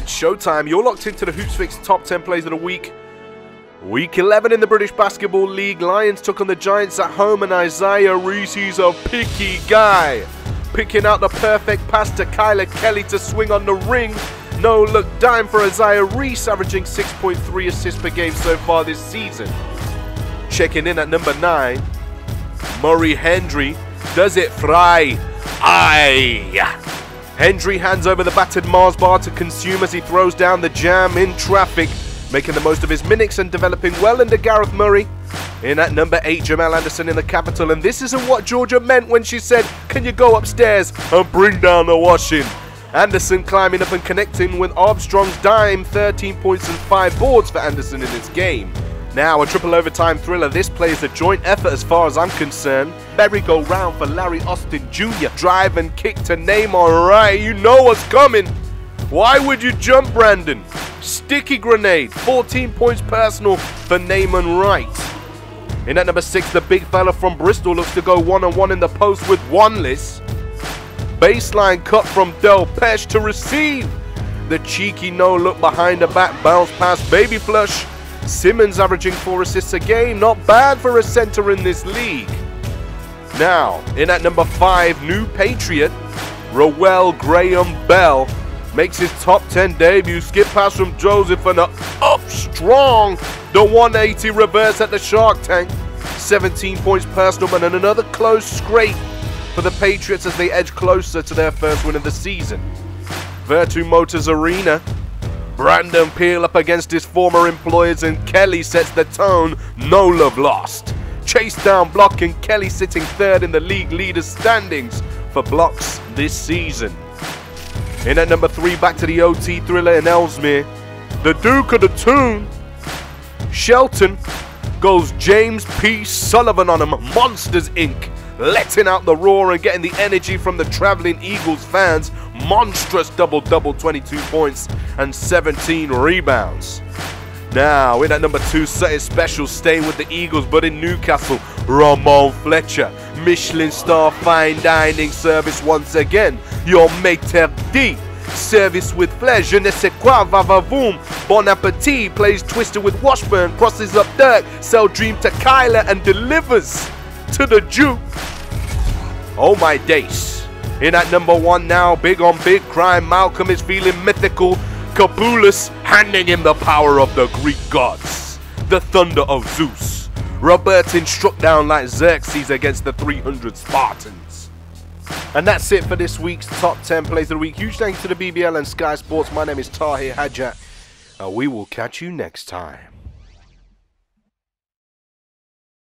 It's showtime. You're locked into the Hoopsfix top 10 plays of the week. Week 11 in the British Basketball League. Lions took on the Giants at home, and Isaiah Reese, he's a picky guy. Picking out the perfect pass to Kylor Kelley to swing on the ring. No look dime for Isaiah Reese, averaging 6.3 assists per game so far this season. Checking in at number 9, Murray Hendry does it fry. Hendry hands over the battered Mars bar to consume as he throws down the jam in traffic, making the most of his minutes and developing well into Gareth Murray. In at number 8, Jamell Anderson in the capital, and this isn't what Georgia meant when she said, "Can you go upstairs and bring down the washing?" Anderson climbing up and connecting with Armstrong's dime, 13 points and 5 boards for Anderson in this game. Now a triple overtime thriller. This play is a joint effort as far as I'm concerned. Merry-go-round for Larry Austin Jr. Drive and kick to Namon. Right, you know what's coming. Why would you jump, Brandon? Sticky grenade. 14 points personal for Namon Wright. In at number 6, the big fella from Bristol looks to go one-on-one in the post with Wanless. Baseline cut from Delpeche to receive. The cheeky no-look behind the back bounce pass, baby flush. Simmons averaging 4 assists a game. Not bad for a center in this league. Now, in at number 5, new Patriot, Rowell Graham Bell makes his top 10 debut. Skip pass from Joseph and up strong. The 180 reverse at the Shark Tank. 17 points personal and another close scrape for the Patriots as they edge closer to their first win of the season. Virtu Motors Arena. Brandon Peel up against his former employers, and Kelley sets the tone. No love lost. Chase down block, and Kelley sitting 3rd in the league leaders standings for blocks this season. In at number 3, back to the OT thriller in Ellesmere. The Duke of the Tune, Shelton, goes James P. Sullivan on him. Monsters Inc. letting out the roar and getting the energy from the traveling Eagles fans. Monstrous double-double, 22 points and 17 rebounds. Now, in at number 2, something special, staying with the Eagles, but in Newcastle, Rahmon Fletcher. Michelin star fine dining service once again. Your maitre d'. Service with flair, je ne sais quoi, va-va-voom. Bon appetit, plays Twister with Washburn, crosses up Dirk, sell dream to Kylor and delivers to the Jew. Oh my days. In at number 1 now, big on big crime, Malcolm is feeling mythical. Capulus handing him the power of the Greek gods, the thunder of Zeus. Robertin struck down like Xerxes against the 300 Spartans. And that's it for this week's top 10 plays of the week. Huge thanks to the BBL and Sky Sports. My name is Tahir Hajat, and we will catch you next time.